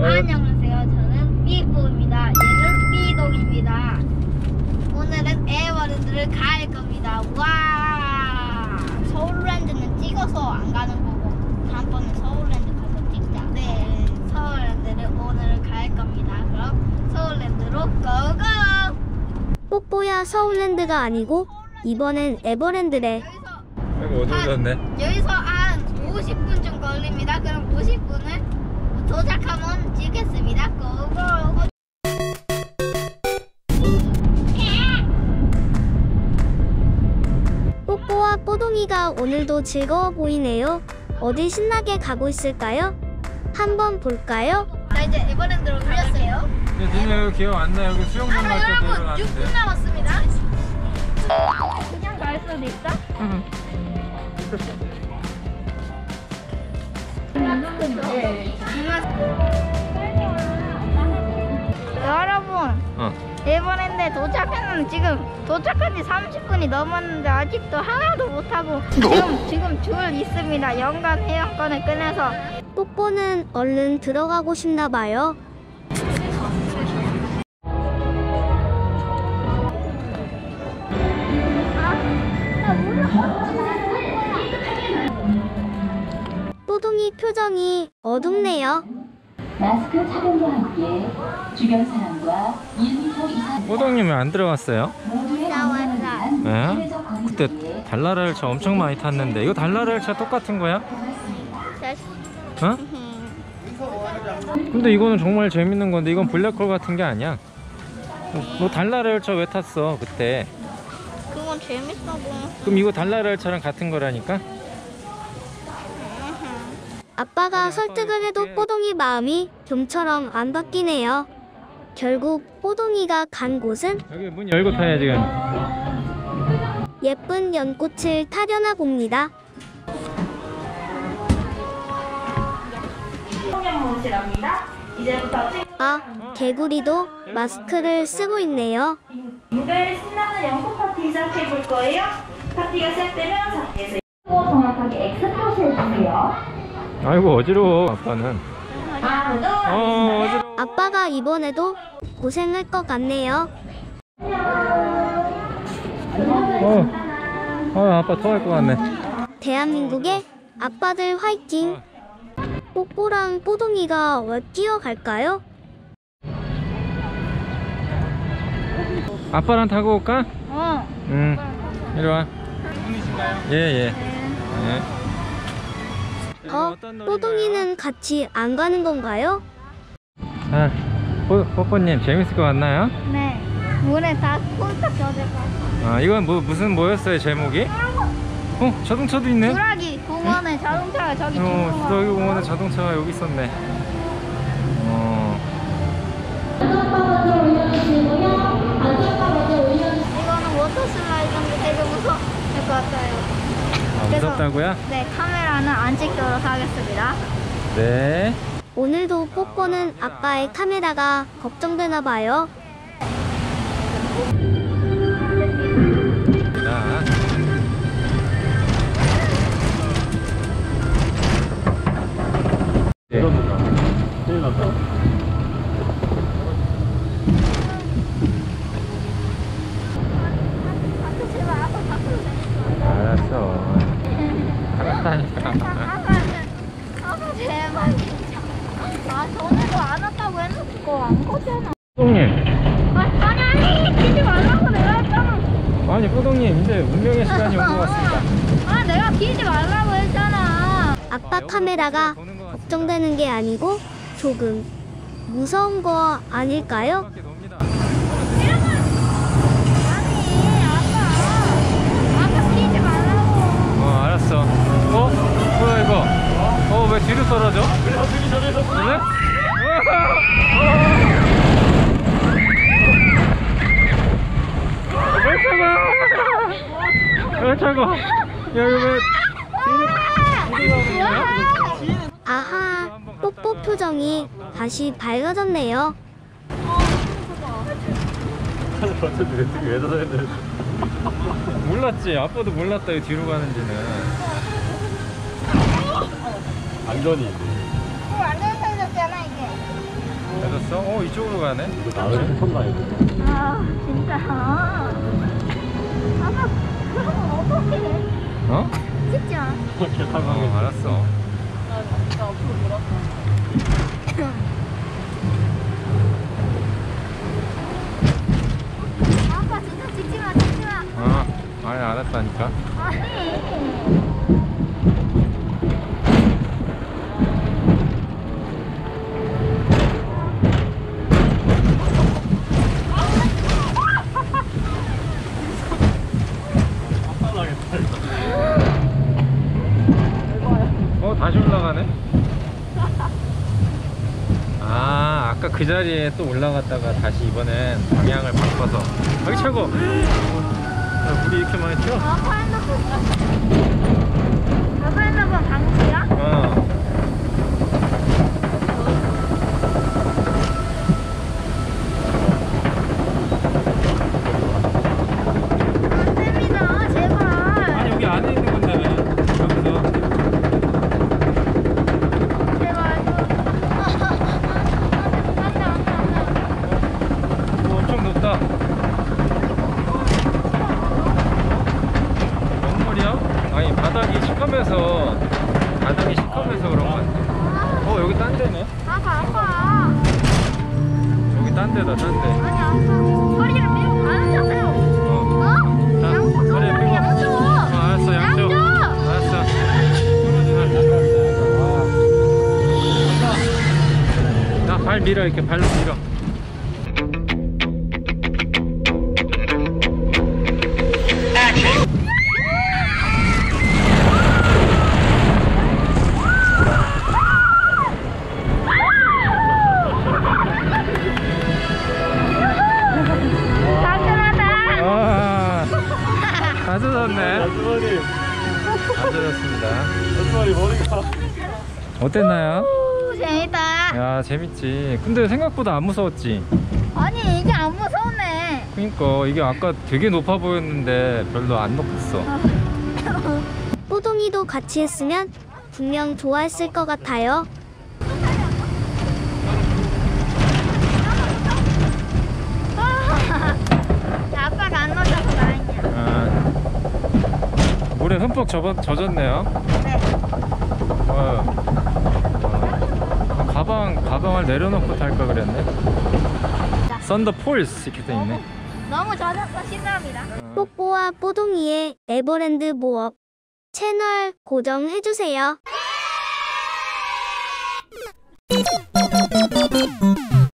안녕하세요. 저는 삐뽀입니다. 얘는 삐동입니다. 오늘은 에버랜드를 갈 겁니다. 와! 서울랜드는 찍어서 안 가는 거고 다음번에 서울랜드 가서 찍자. 네, 서울랜드를 오늘 갈 겁니다. 그럼 서울랜드로 고고! 뽀뽀야, 서울랜드가 아니고 이번엔 에버랜드래. 아이고 어두워졌네. 여기서 한 50분 좀 걸립니다. 그럼 50분을 도착하면 찍겠습니다. 고고! 뽀뽀와 뽀동이가 오늘도 즐거워 보이네요. 어디 신나게 가고 있을까요? 한번 볼까요? 자, 이제 에버랜드로 돌렸어요. 니네 여기 기억 안 나? 여기 수영장 갈 때 여러분, 들어갔는데. 6분 남았습니다. 그냥 갈 수도 있어? 응. 여러분, 에버랜드에 도착했는데 지금 도착한 지 30분이 넘었는데 아직도 하나도 못하고 지금 줄 있습니다. 연간 회원권을 끊어서. 뽀뽀는 얼른 들어가고 싶나 봐요. 뽀동이 표정이 어둡네요. 마스크 착용과 함께 주변 사람과 1m 이상 호동님 왜 안 들어갔어요? 모두의 안전을 위한 네? 사회적 거리두기에 그때 달나라 열차 엄청 많이 탔는데 이거 달나라 열차 똑같은 거야? 어? 근데 이거는 정말 재밌는 건데 이건 블랙홀 같은 게 아니야. 너 달나라 열차 왜 탔어 그때? 그건 재밌어 보. 그럼 이거 달나라 열차랑 같은 거라니까? 아빠가 설득을 해도 뽀동이 마음이 좀처럼 안 바뀌네요. 결국 뽀동이가 간 곳은 여기 문 열고 타야 지금. 예쁜 연꽃을 타려나 봅니다. 아, 개구리도 마스크를 쓰고 있네요. 이별 신나는 연꽃 파티 시작해볼 거예요. 파티가 시작되면 자리에서 정확하게 X 표시해주세요. 아이고 어지러워 아빠는. 아무도 어지러워. 아빠가 이번에도 고생할 것 같네요. 아빠 토할 것 같네. 대한민국의 아빠들 화이팅! 뽀뽀랑 뽀동이가 왜 뛰어갈까요? 아빠랑 타고 올까? 응. 이리 와. 예. 뽀동이는 같이 안 가는 건가요? 아, 뽀뽀님 재밌을 것 같나요? 네. 물에 다 꼴딱 젖을까. 아, 이건 무슨 뭐였어요 제목이? 자동차도 있네. 주라기 공원에 자동차가 저기 있는 저기 공원에 자동차가 여기 있었네. 이거는 워터 슬라이드인데 되게 무서울 것 같아요. 그래서 무섭다고요? 네, 카메라는 안 찍도록 하겠습니다. 네. 오늘도 뽀뽀는 아빠의 카메라가 걱정되나 봐요. 알았어. 알았다니까. 아빠 제발 진짜. 전에도 안 왔다고 해놓고 안 거잖아. 뽀동님. 아니 키지 말라고 내가 했잖아. 아니 뽀동님 이제 운명의 시간이 온 것 같습니다. 내가 키지 말라고 했잖아. 아빠 카메라가 걱정되는 게 아니고 조금 무서운 거 아닐까요? 아빠 키지 말라고. 알았어. 뭐야 이거? 왜 뒤로 떨어져? 그래? 왜 차가? 야 이거 왜 뒤로 가는 거야? 아하, 뽀뽀 표정이 다시 밝아졌네요. 왜 저러는데? 몰랐지. 아빠도 몰랐다. 이 뒤로 가는지는. 안전이. 완전 살렸잖아 이게. 있어? 이쪽으로 가네. 나를 턴 가야 돼. 아 진짜. 아빠 그러면 어떡해? 어? 진짜. 알았어. 아빠 진짜 찍지 마, 찍지 마. 아니 알았다니까. 아니. 다시 올라가네. 아까 그 자리에 또 올라갔다가 다시 이번엔 방향을 바꿔서. 여기 최고. 물이 이렇게 많이 튀어? 아빠 핸드폰 방치야? 안 됩니다, 제발. 아니 여기 안에 있는 건데 왜? 여기서. 제발. 엄청 높다. 뭔 말이야? 아니 바닥이 시커매서 그런 거 같아. 여기 딴 데네. 아빠. 여기 딴 데다, 딴 데. 아니, 아빠. 소리를 빼고 가는 자세요. 자, 양쪽 소리 빼고. 양쪽. 알았어, 양쪽. 양쪽. 알았어. 자, 발 밀어, 이렇게 발로 밀어. 다 젖었네. 아주머니, 다 젖었습니다. 아주머니 머리가. 어땠나요? 오, 재밌다. 야, 재밌지. 근데 생각보다 안 무서웠지? 아니, 이게 안 무서웠네. 그니까 이게 아까 되게 높아 보였는데 별로 안 높았어. 뽀동이도 같이 했으면 분명 좋아했을 것 같아요. 아빠가 안 넣어줘서 다행이야. 물에 흠뻑 젖었네요. 네. 가방을 내려놓고 탈까 그랬네. 썬더 폴스 이렇게 돼 있네. 너무 젖어서 신납니다. 뽀뽀와 뽀동이의 에버랜드 모업 채널 고정해주세요.